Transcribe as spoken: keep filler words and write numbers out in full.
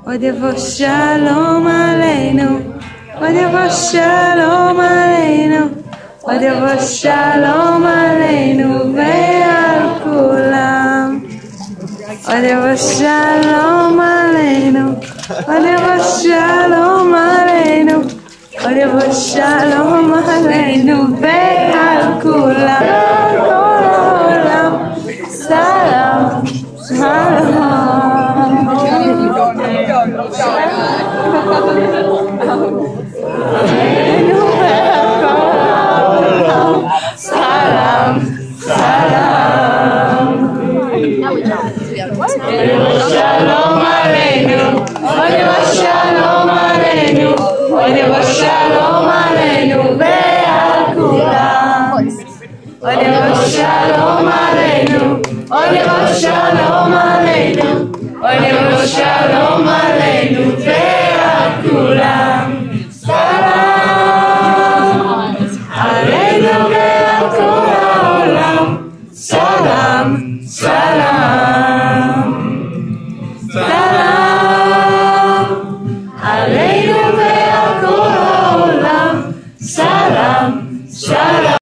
עוד יבוא שלום עלינו, עוד יבוא שלום עלינו, עוד יבוא שלום עלינו ועל כולם. עוד יבוא שלום עלינו, עוד יבוא שלום עלינו, עוד יבוא שלום עלינו ועל כולם. כל העולם סלם שלום. סלם סלם. שלום עלינו, עוד יבוא שלום עלינו, עוד יבוא שלום עלינו ועל כולם. עוד יבוא שלום עלינו, עוד יבוא שלום עלינו, עוד יבוא שלום עלינו.